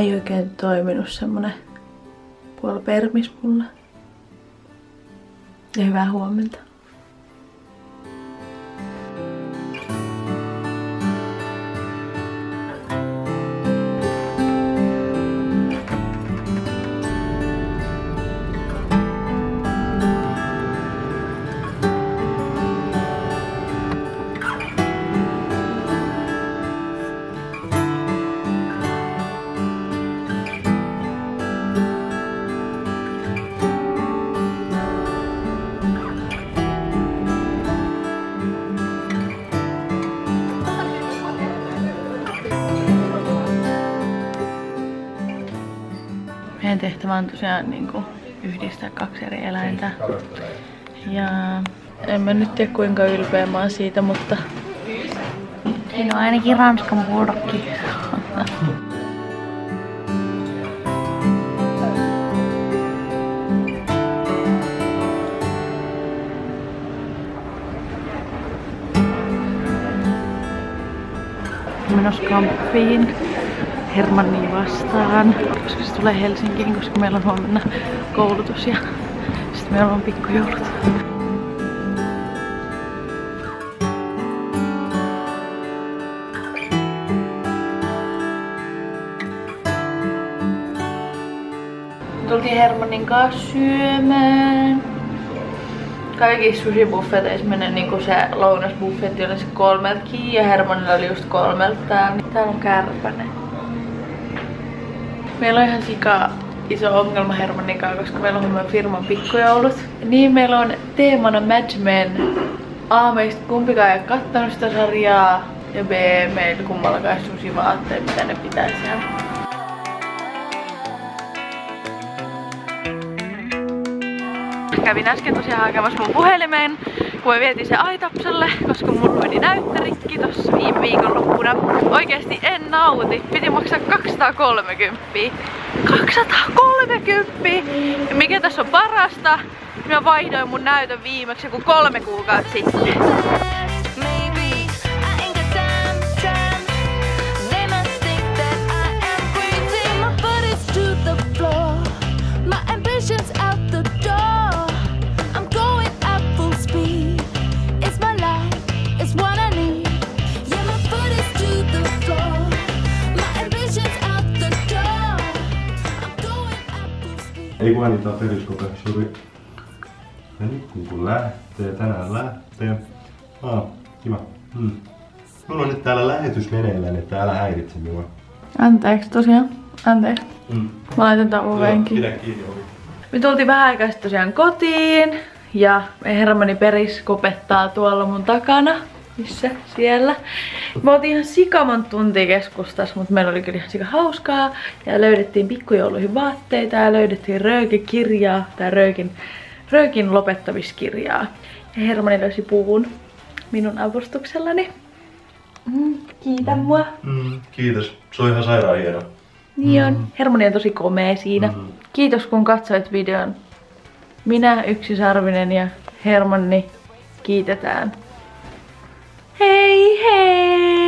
ei oikein toiminut semmonen puolipermis mulle. Ja hyvää huomenta. Meidän tehtävä on tosiaan niinku yhdistää 2 eri eläintä. Ja en mä nyt tiedä kuinka ylpeä mä oon siitä, mutta siinä on ainakin Ranskan bulldogki. Menossa kamppiin Hermannia vastaan, koska se tulee Helsinkiin, koska meillä on huomenna koulutus ja sitten meillä on pikkujoulut. Tultiin Hermannin kanssa syömään. Kaikissa sushi-buffeteissa menee niinku se lounasbuffetti oli se 3 kiinni ja Hermannilla oli just 3 täällä. Täällä on kärpäne. Meillä on ihan sika iso ongelma Hermannin kanssa, koska meillä on firman pikkujoulut. Niin meillä on teemana Mad Men. A, meistä kumpikaan ei ole kattanut sitä sarjaa. Ja B, meillä kummallakaan ei sushi-vaatteet, mitä ne pitää siellä. Kävin äsken tosiaan hakemassa mun puhelimen, kun me vietiin se Aitapselle, koska mun meni näyttärikki tossa viime viikonloppuna. Oikeesti en nauti. Piti maksaa 230. 230! Ja mikä tässä on parasta? Mä vaihdoin mun näytön viimeksi joku 3 kuukautta sitten. Ei kun äänittää periskopeeksi juuri. Ja nyt kun lähtee, tänään lähtee. Kiva. Mulla on nyt täällä lähetys meneillään, että älä häiritse minua. Anteeksi tosiaan. Anteeksi. Mä laitan tän ovenkin. Pidä kiinni ovi. Me tultiin vähän aikaa tosiaan kotiin. Ja Hermanni periskopettaa tuolla mun takana. Missä? Siellä. Me oltiin ihan sikamonta tuntia keskustassa, mutta meillä oli kyllä ihan sika hauskaa. Ja löydettiin pikkujouluihin vaatteita ja löydettiin röökikirjaa, tai röökin lopettamiskirjaa. Ja Hermanni löysi puvun minun avustuksellani. Kiitä mua. Kiitos. Se on ihan sairaan hieno. Niin on. Hermanni on tosi komea siinä. Kiitos kun katsoit videon. Minä, Yksisarvinen ja Hermanni kiitetään. Hei hei!